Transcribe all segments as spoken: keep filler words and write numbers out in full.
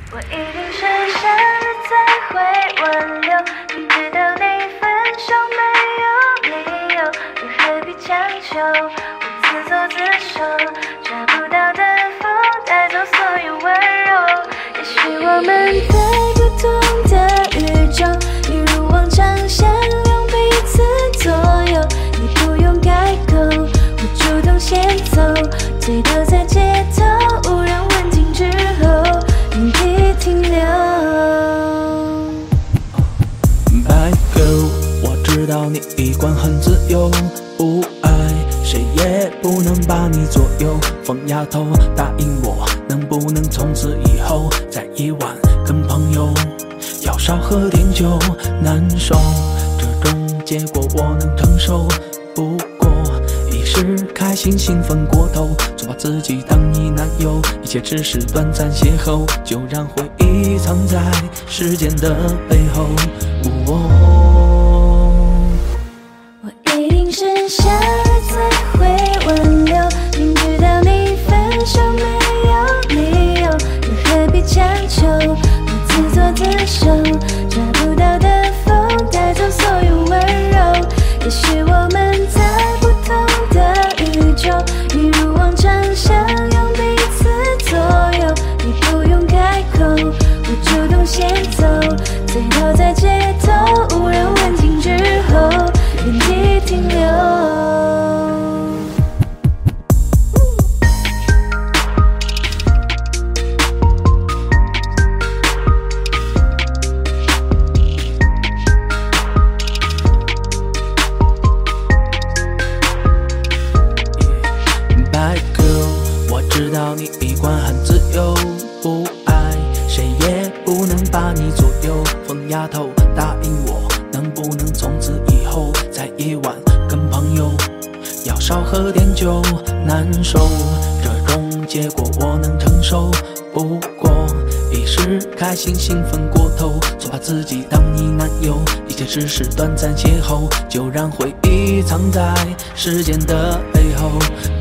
我一定是想了才会挽留，明知道你分手没有理由，又何必强求？我自作自受，抓不到的风带走所有温柔。也许我们在不同的宇宙，一如往常相拥彼此左右。你不用开口，我主动先走，醉倒在街头，无人问津之后。原地停留。 Bad girl， 我知道你一贯很自由，不爱谁也不能把你左右。疯丫头，答应我，能不能从此以后，在夜晚跟朋友要少喝点酒？难受，这种结果我能承受，不过一时开心兴奋过头，就把自己当你男友，一切只是短暂邂逅，就让回忆藏在时间的背后。哦， 我一定是想了才会挽留，明知道你分手没有理由，又何必强求？我自作自受，抓不到的风带走所有温柔。也许我们在不同的宇宙，一如往常相拥彼此左右。你不用开口，我主动先走，醉倒在街头，无人问津之后，原地停留。 知道你一贯很自由，不爱谁也不能把你左右。疯丫头，答应我，能不能从此以后，在夜晚跟朋友要少喝点酒？难受，这种结果我能承受，不过一时开心兴奋过头，错把自己当你男友，一切只是短暂邂逅，就让回忆藏在时间的背后。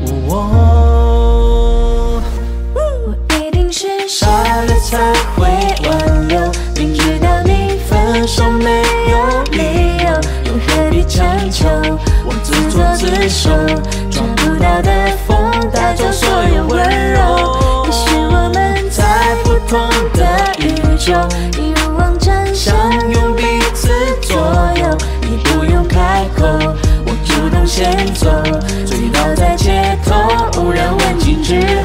哦， 傻了才会挽留，明知道你分手没有理由，又何必强求？我自作自受，抓不到的风带走所有温柔。也许我们在不同的宇宙，一如往常相拥彼此左右。你不用开口，我主动先走，醉倒在街头，无人问津之后。